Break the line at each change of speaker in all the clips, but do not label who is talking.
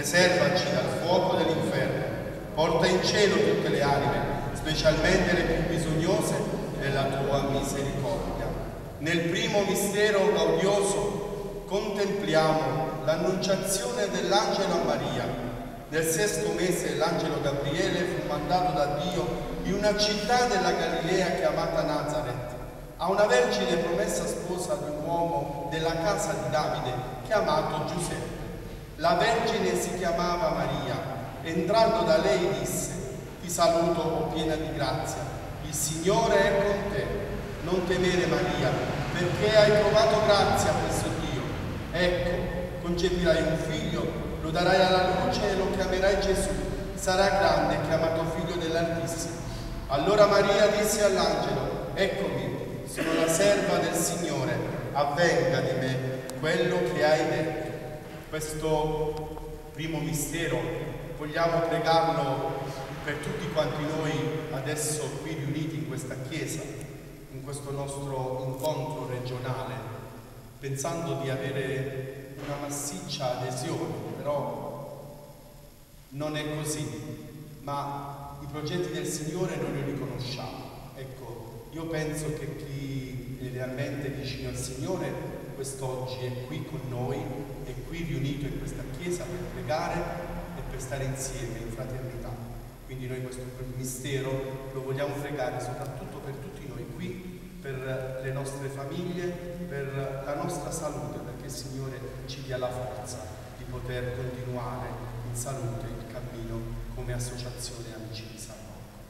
preservaci dal fuoco dell'inferno, porta in cielo tutte le anime, specialmente le più bisognose della tua misericordia. Nel primo mistero gaudioso contempliamo l'annunciazione dell'angelo a Maria. Nel sesto mese l'angelo Gabriele fu mandato da Dio in una città della Galilea chiamata Nazaret, a una vergine promessa sposa di un uomo della casa di Davide chiamato Giuseppe. La vergine si chiamava Maria. Entrando da lei disse: ti saluto, o piena di grazia, il Signore è con te. Non temere, Maria, perché hai trovato grazia presso Dio. Ecco, concepirai un figlio, lo darai alla luce e lo chiamerai Gesù. Sarà grande, chiamato figlio dell'Altissimo. Allora Maria disse all'angelo: eccomi, sono la serva del Signore, avvenga di me quello che hai detto. Questo primo mistero vogliamo pregarlo per tutti quanti noi adesso qui riuniti in questa chiesa, in questo nostro incontro regionale, pensando di avere una massiccia adesione, però non è così, ma i progetti del Signore noi li riconosciamo. Ecco, io penso che chi è realmente vicino al Signore quest'oggi è qui con noi, è qui riunito in questa chiesa per pregare e per stare insieme in fraternità. Quindi noi questo mistero lo vogliamo pregare soprattutto per tutti noi qui, per le nostre famiglie, per la nostra salute, perché il Signore ci dia la forza di poter continuare in salute il cammino come associazione Amici di San Rocco.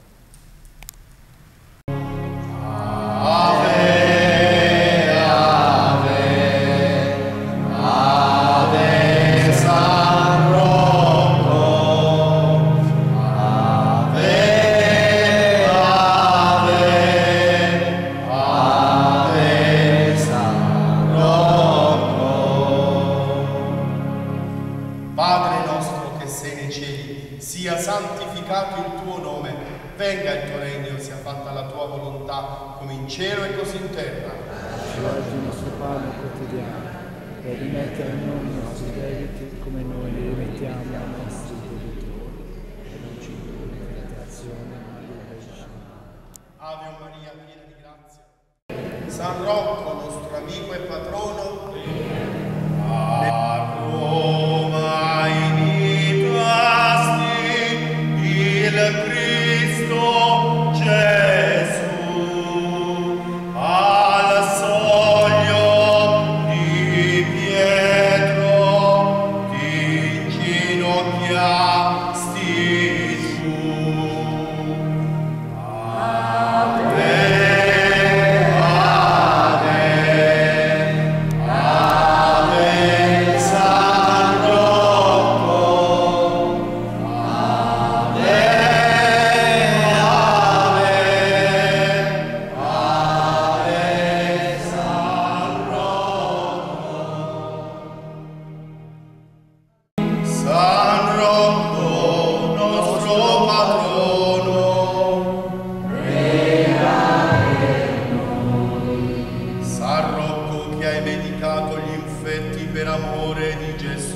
Venga il tuo regno, sia fatta la tua volontà, come in cielo e così in terra.
Dacci oggi il nostro pane quotidiano e rimetti a noi i nostri debiti, come noi li rimettiamo ai nostri debitori. E non ci indurre in tentazione, ma liberaci.
Ave Maria, piena di grazia. San Rocco, nostro amico e patrono, a Roma imitasti il Cristo Gesù, al soglio di Pietro ti inginocchiasti tu. Ave, Ave, Ave San Rocco, Ave, San Rocco, nostro patrono, prega per noi. San Rocco, che hai medicato gli infetti per amore di Gesù,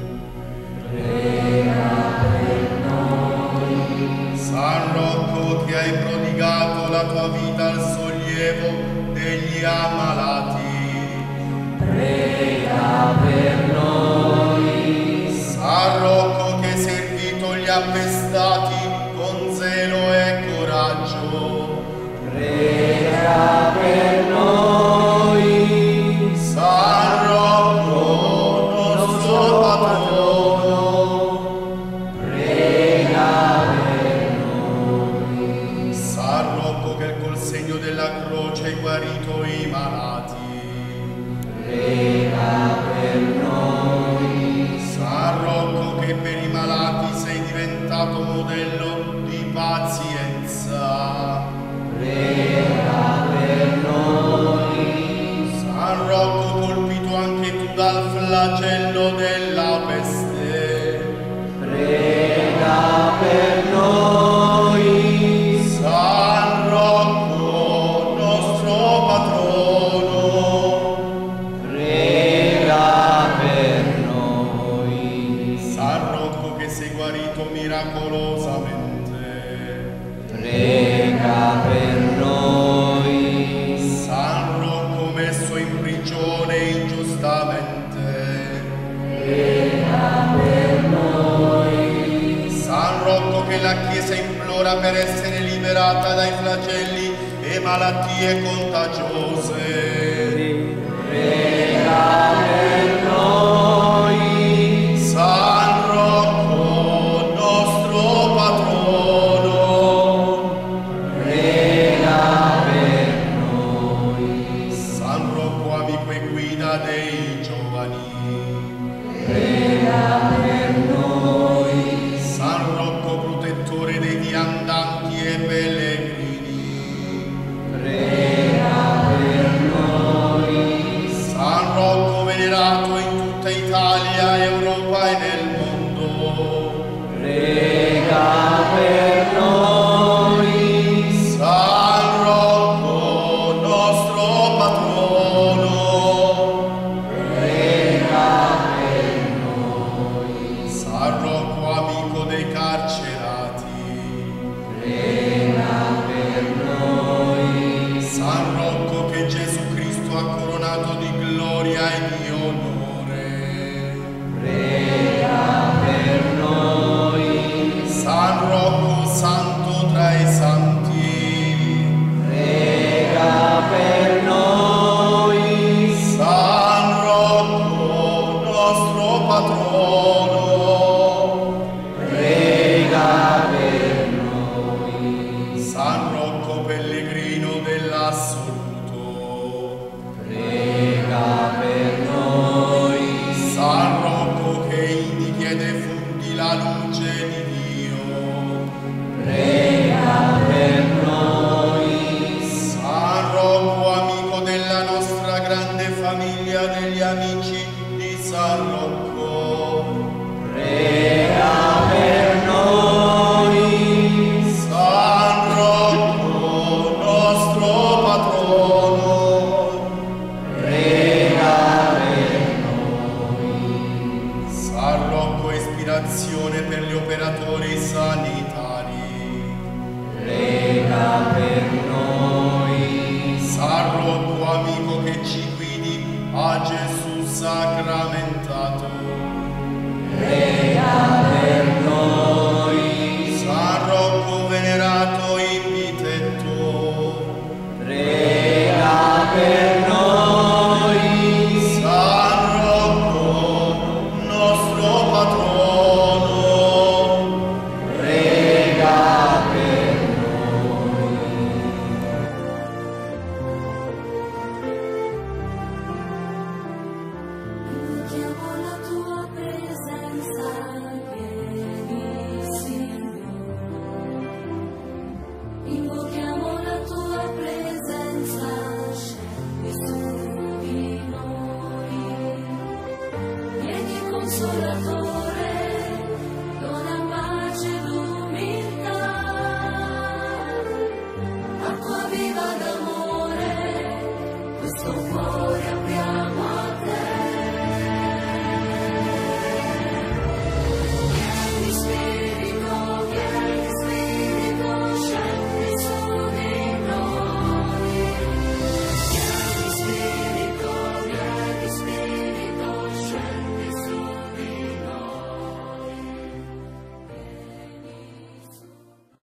prega per noi. San Rocco, che hai prodigato la tua vita al sollievo degli ammalati, prega per noi. San Rocco, che hai servito gli appestati con zelo e coraggio, prega per noi. San Rocco, nostro patrono, prega per noi. San Rocco, che col segno della croce hai guarito i malati, prega per noi. San Rocco, che per i malati sei diventato modello di pazienza, prega per noi. San Rocco, colpito anche tu dal flagello della peste, prega per noi. San Rocco, nostro patrono, prega per noi. San Rocco, Rocco che la Chiesa implora per essere liberata dai flagelli e malattie contagiose.
Prega per noi.
San Rocco, nostro patrono,
Prega per noi.
San Rocco, amico e guida dei giovani,
Prega per noi.
San Rocco, protettore dei viandanti e pellegrini,
Prega per noi.
San Rocco, venerato in tutta Italia, Europa e nel mondo,
Prega per noi.
San Rocco, nostro patrono,
Prega per noi.
San Rocco, amico dei carcerati,
Prega per noi.
San Rocco che Gesù Cristo ha coronato di gloria e di onore,
Prega per noi.
San Rocco, santo tra i santi,
Prega per noi.
San Rocco, nostro patrono,
Prega per noi.
San Rocco, pellegrino dell'assoluto,
Prega per noi.
San Rocco che indichi e defundi la luce di Dio,
Prega per noi.
San Rocco, amico della nostra grande famiglia degli amici di San Rocco,
Prega per noi.
San Rocco, nostro patrono,
Prega per noi.
San Rocco, ispirazione per gli operatori sanitari,
Prega per noi.
San Rocco, amico che ci guidi a Gesù sacramentato,
Prega